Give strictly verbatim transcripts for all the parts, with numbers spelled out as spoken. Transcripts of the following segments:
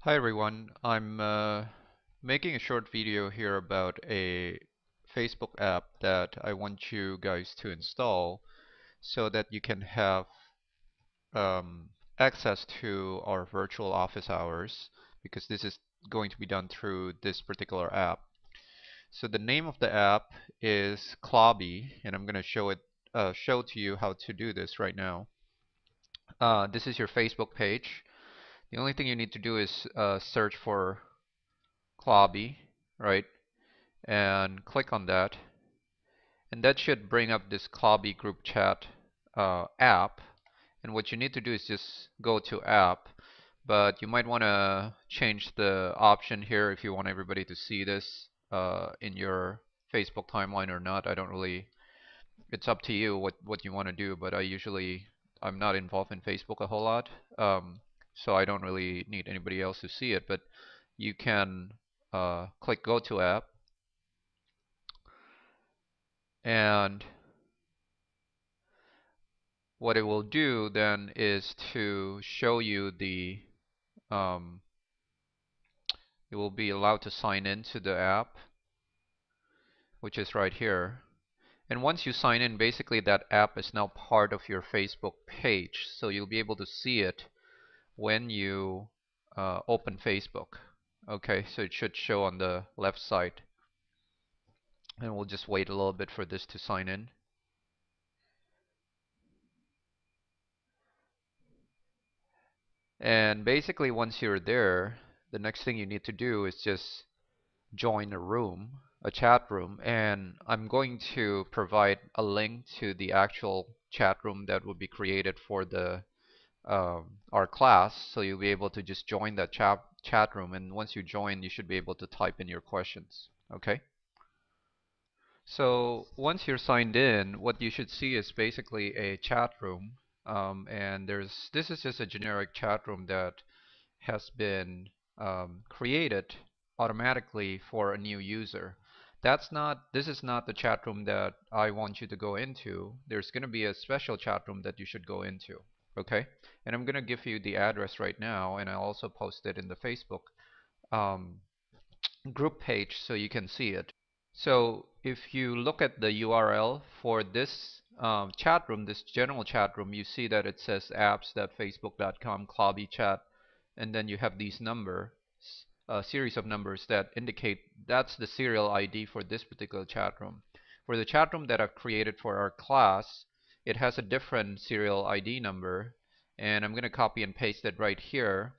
Hi everyone, I'm uh, making a short video here about a Facebook app that I want you guys to install so that you can have um, access to our virtual office hours because this is going to be done through this particular app. So the name of the app is Clobby, and I'm going to show it uh, show to you how to do this right now. Uh, this is your Facebook page. The only thing you need to do is uh, search for Clobby, right? And click on that. And that should bring up this Clobby group chat uh, app. And what you need to do is just go to app. But you might want to change the option here if you want everybody to see this uh, in your Facebook timeline or not. I don't really, it's up to you what, what you want to do. But I usually, I'm not involved in Facebook a whole lot. Um, so I don't really need anybody else to see it. But you can uh, click go to app. And what it will do then is to show you the um, you will be allowed to sign into the app, which is right here. And once you sign in, basically that app is now part of your Facebook page, so you'll be able to see it when you uh, open Facebook. Okay, so it should show on the left side. And we'll just wait a little bit for this to sign in. And basically once you're there, the next thing you need to do is just join a room, a chat room, and I'm going to provide a link to the actual chat room that will be created for the um, our class, so you'll be able to just join that chat chat room, and once you join, you should be able to type in your questions. Okay? So once you're signed in, what you should see is basically a chat room, um, and there's this is just a generic chat room that has been um, created automatically for a new user. That's not, this is not the chat room that I want you to go into. There's going to be a special chat room that you should go into. Okay? And I'm going to give you the address right now, and I'll also post it in the Facebook um, group page so you can see it. So if you look at the U R L for this um, chat room, this general chat room, you see that it says apps.facebook dot com Clobby chat, and then you have these numbers, a series of numbers that indicate that's the serial I D for this particular chat room. For the chat room that I've created for our class, it has a different serial I D number, and I'm going to copy and paste it right here.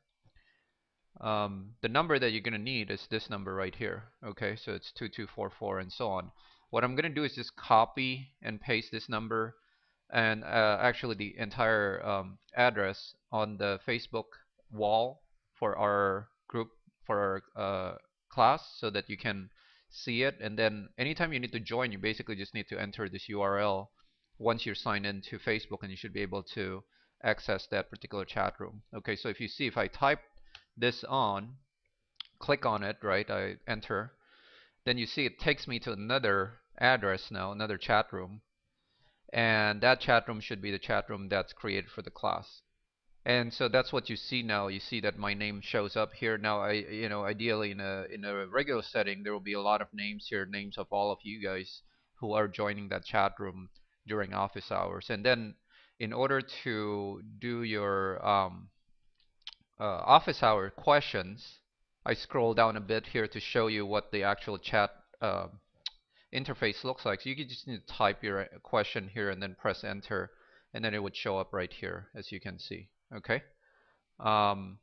Um, the number that you're going to need is this number right here. Okay, so it's two two four four and so on. What I'm going to do is just copy and paste this number and uh, actually the entire um, address on the Facebook wall for our group, for our uh, class, so that you can see it. And then anytime you need to join, you basically just need to enter this U R L once you're signed into Facebook, and you should be able to access that particular chat room. Okay, so if you see, if I type this on, click on it, right, I enter, then you see it takes me to another address now, another chat room, and that chat room should be the chat room that's created for the class. And so that's what you see now. You see that my name shows up here now. I, you know, ideally in a in a regular setting, there will be a lot of names here, names of all of you guys who are joining that chat room during office hours. And then, in order to do your um, uh, office hour questions, I scroll down a bit here to show you what the actual chat uh, interface looks like. So you can just need to type your uh, question here and then press enter, and then it would show up right here, as you can see. Okay. Um,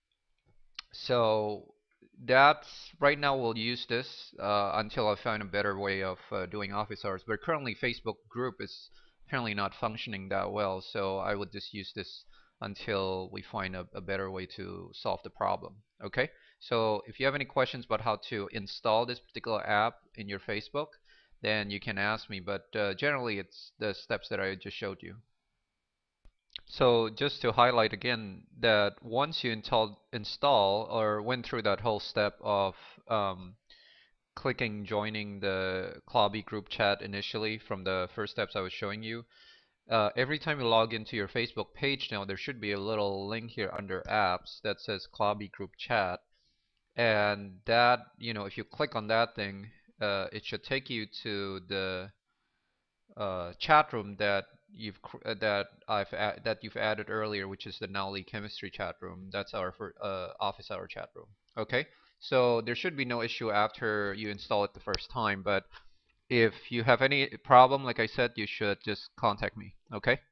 so that's right now we'll use this uh, until I find a better way of uh, doing office hours. But currently Facebook group is apparently not functioning that well, so I would just use this until we find a, a better way to solve the problem. Okay? So if you have any questions about how to install this particular app in your Facebook, then you can ask me. But uh, generally, it's the steps that I just showed you. So just to highlight again that once you install, install or went through that whole step of um, clicking joining the Clobby group chat initially from the first steps I was showing you, Uh, every time you log into your Facebook page now, there should be a little link here under apps that says Clobby Group Chat. And that, you know, if you click on that thing, uh, it should take you to the uh, chat room that you've uh, that I've that you've added earlier, which is the Nowly Chemistry chat room. That's our for, uh, office hour chat room. Okay, so there should be no issue after you install it the first time. But if you have any problem, like I said, you should just contact me. Okay.